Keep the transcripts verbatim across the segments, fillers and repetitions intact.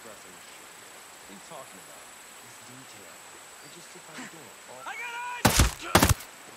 breath and shit. What are you talking about? This detail. I just sit by the door. All I got eyes!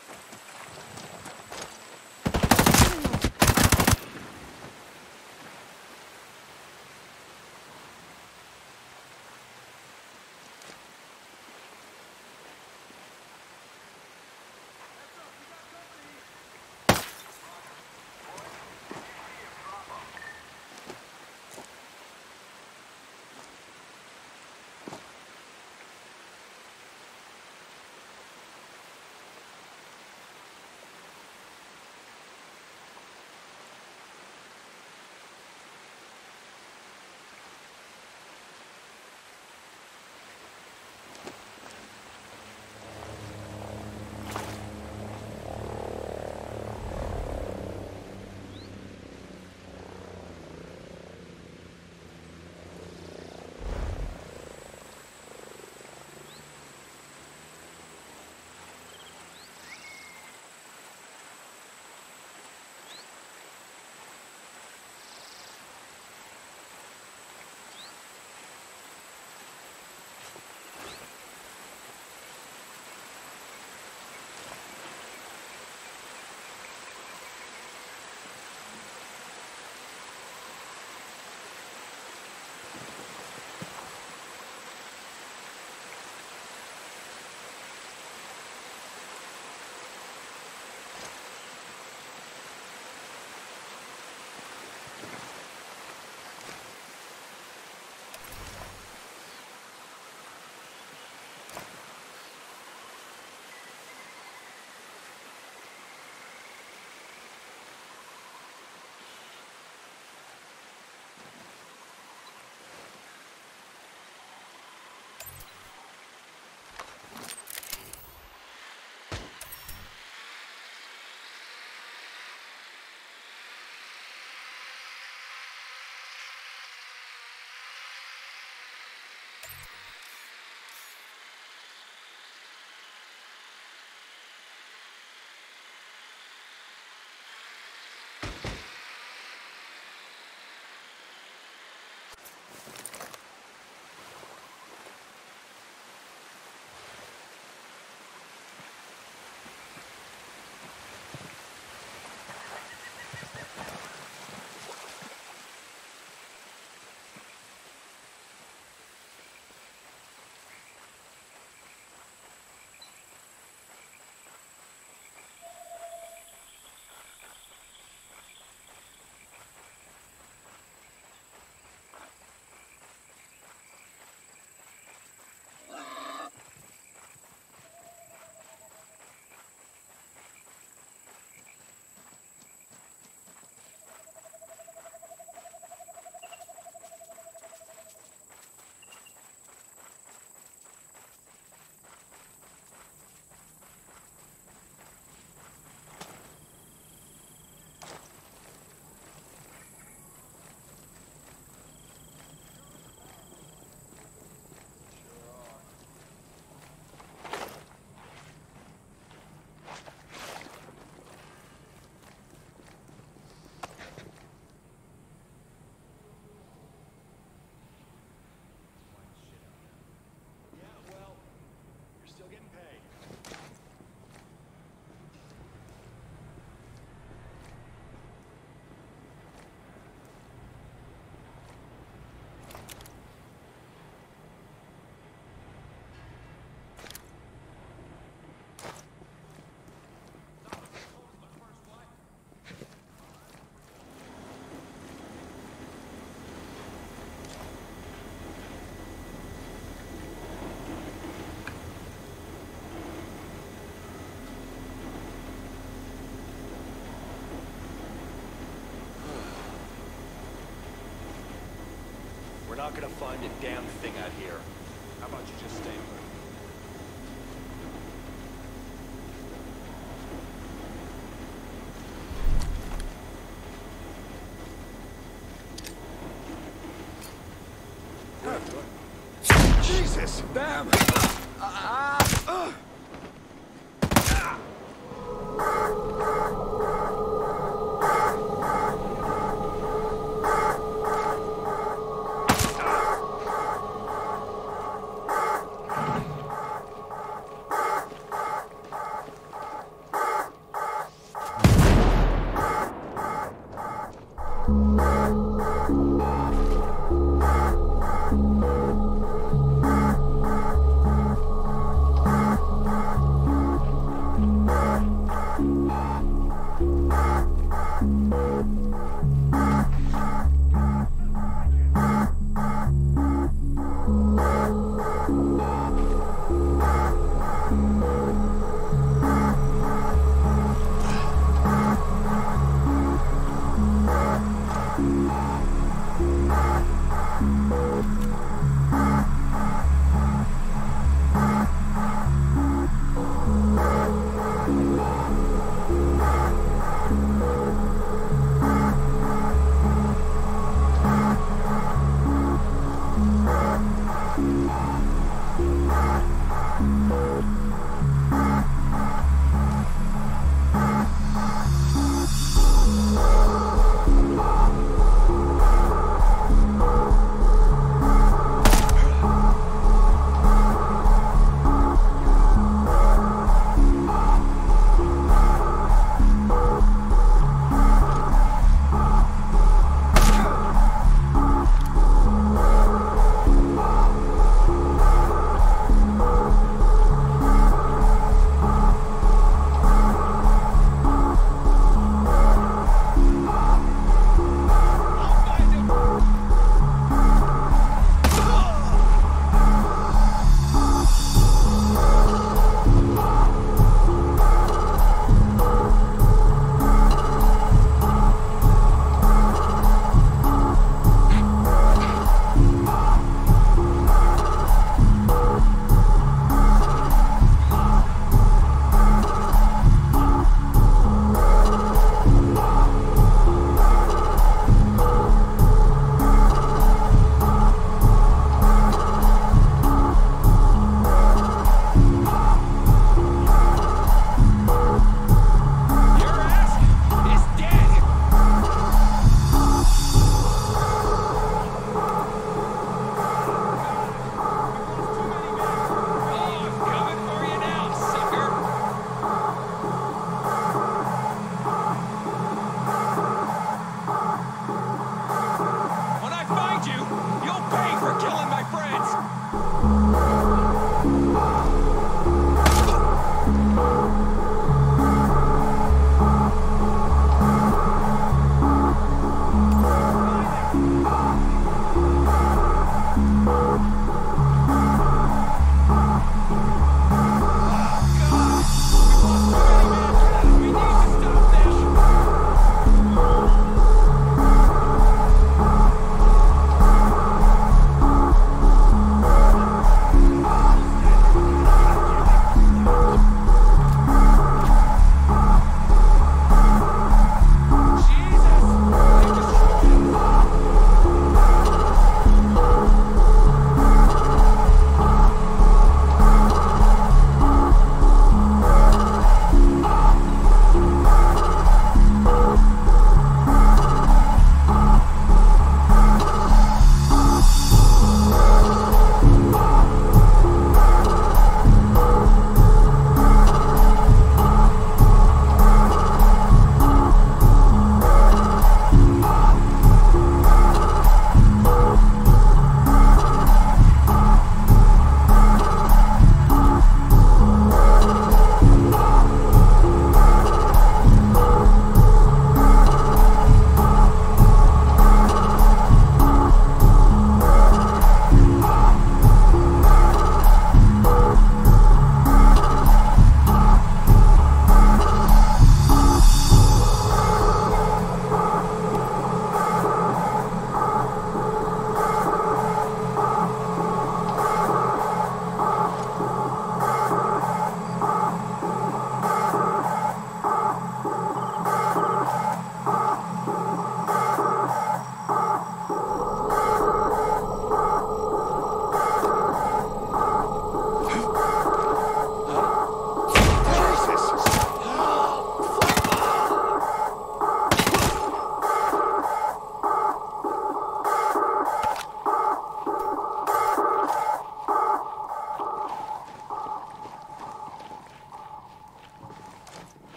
We're not gonna find a damn thing out here. How about you just stay put? Jesus! Damn! Ah! Uh.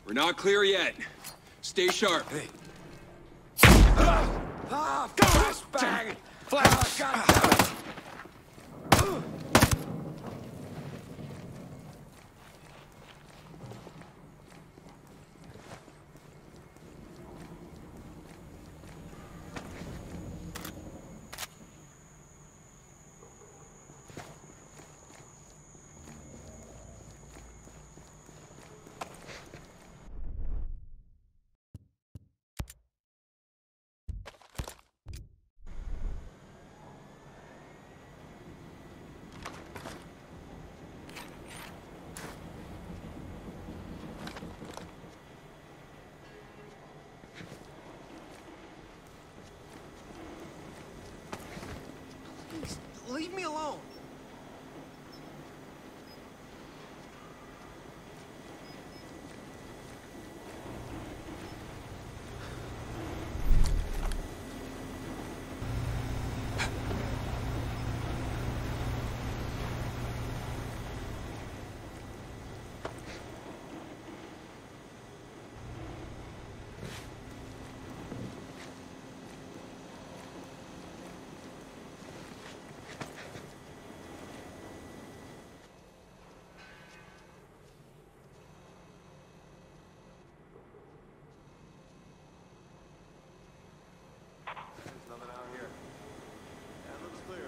We're not clear yet. Stay sharp. Hey. Ah! Ah! Flashbang! Flash! Ah, God damn it! Leave me alone. Nothing out here. That looks clear.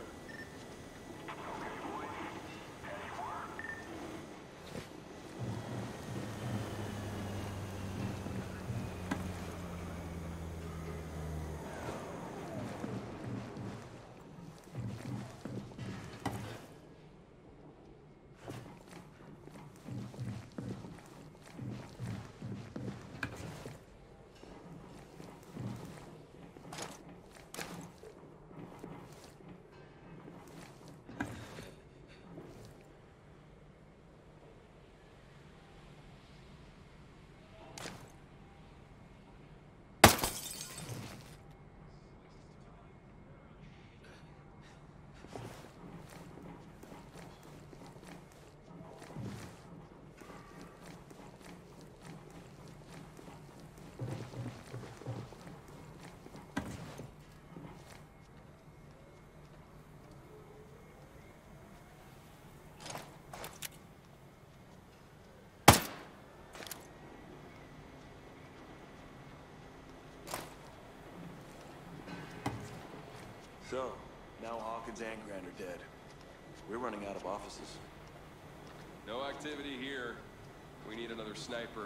So, now Hawkins and Grant are dead. We're running out of offices. No activity here. We need another sniper.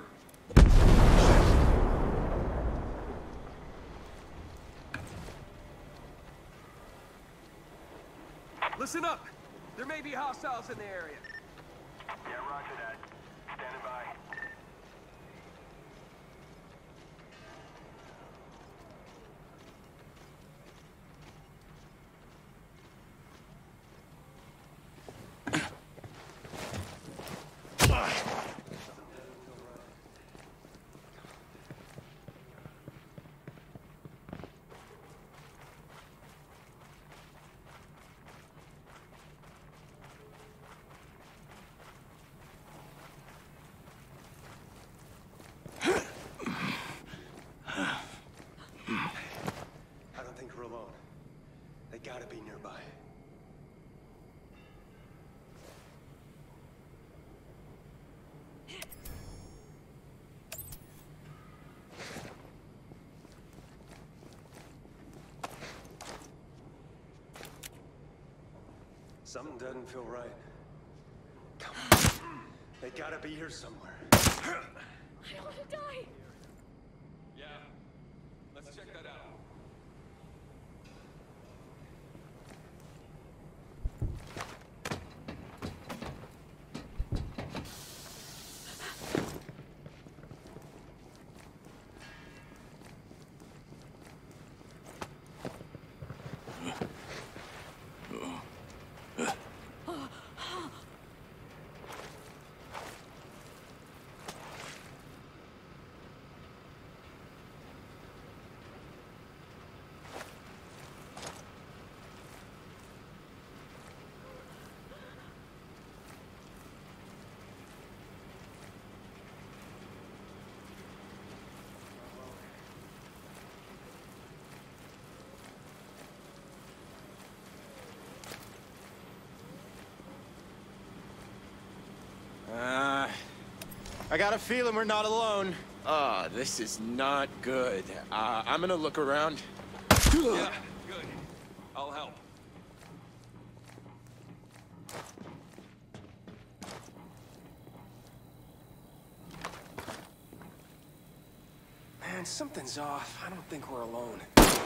Listen up! There may be hostiles in the area. Yeah, roger that. Standing by. Gotta be nearby. Something doesn't feel right. Come on. They gotta be here somewhere. I don't want to die. Yeah. Let's check that out. I got a feeling we're not alone. Ah, this is not good. Uh, I'm gonna look around. Yeah, good. I'll help. Man, something's off. I don't think we're alone.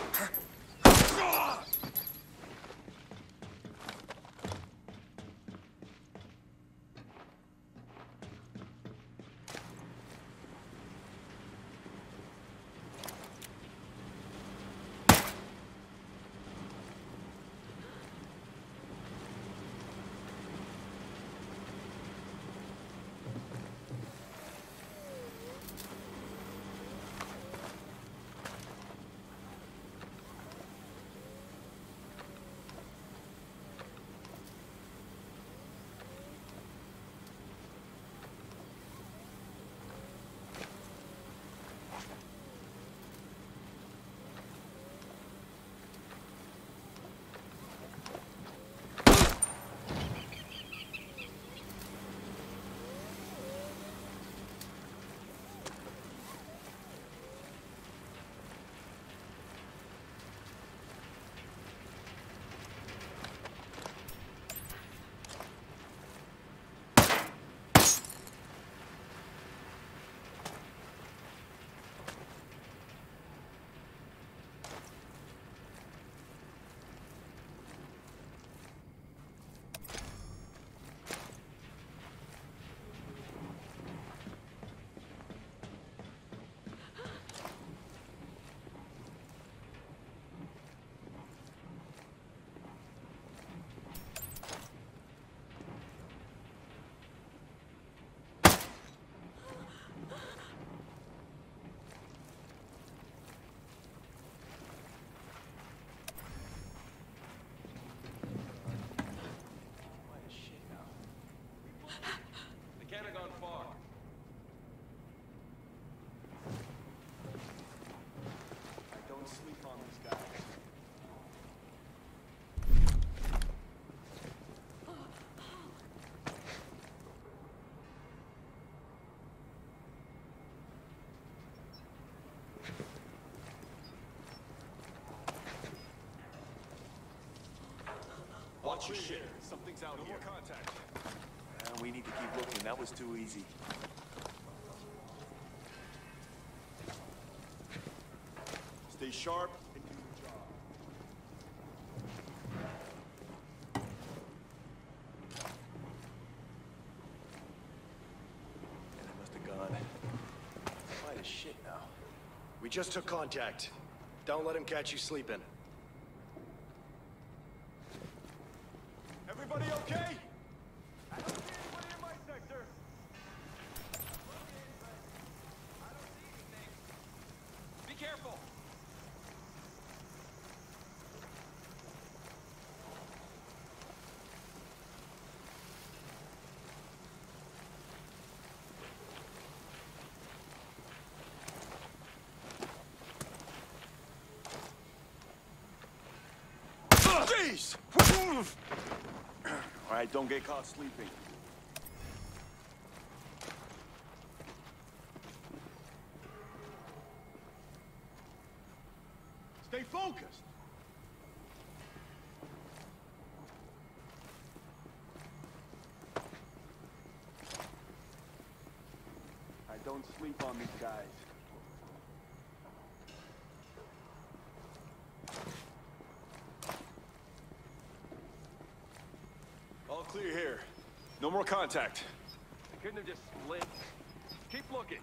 Watch your shit. Something's out here. No more contact. Uh, we need to keep looking. That was too easy. Stay sharp and do your job. And it must have gone. Quiet as shit now. We just took contact. Don't let him catch you sleeping. Everybody okay? I don't see anybody in my sector. I don't see anything. Be careful. Jeez! All right, don't get caught sleeping. Stay focused. I don't sleep on these guys. All clear here. No more contact. I couldn't have just split. Keep looking.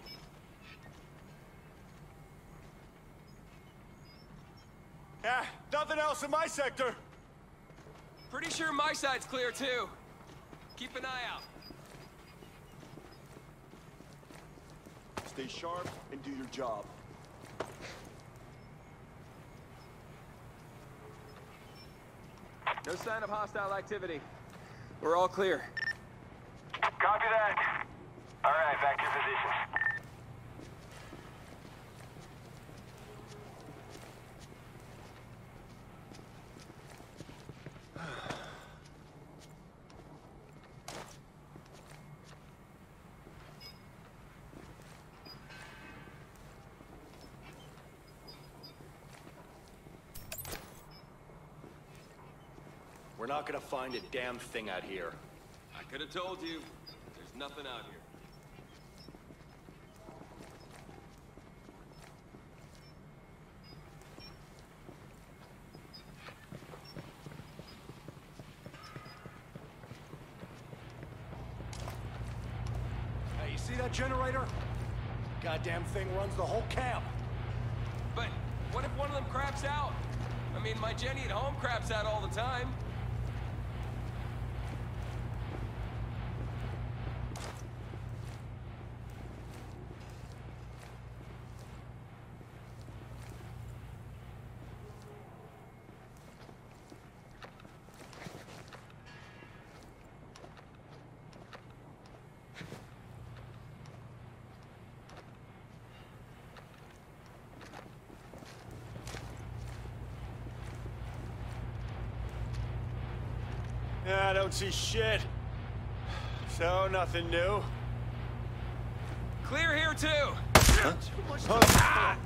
Yeah, nothing else in my sector. Pretty sure my side's clear too. Keep an eye out. Stay sharp and do your job. No sign of hostile activity. We're all clear. Copy that. All right, back to your positions. We're not gonna find a damn thing out here. I could have told you. There's nothing out here. Hey, you see that generator? Goddamn thing runs the whole camp. But what if one of them craps out? I mean, my Jenny at home craps out all the time. Yeah, I don't see shit. So, nothing new. Clear here, too! Huh? Ah!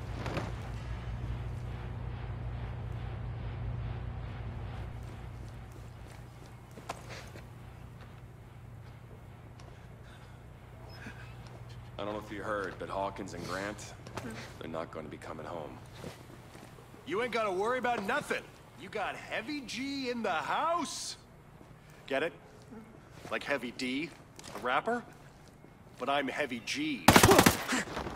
I don't know if you heard, but Hawkins and Grant, they're not going to be coming home. You ain't gotta worry about nothing. You got Heavy G in the house. Get it? Like Heavy D, a rapper? But I'm Heavy G.